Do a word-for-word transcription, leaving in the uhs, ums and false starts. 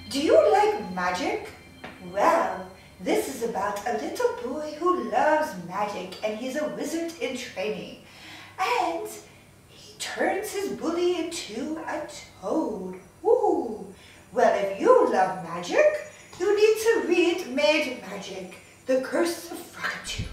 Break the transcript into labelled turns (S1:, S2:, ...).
S1: Do you like magic? Well, this is about a little boy who loves magic, and he's a wizard in training. And he turns his bully into a toad. Ooh. Well, if you love magic, you need to read Maid Magic, The Curse of Frogitude.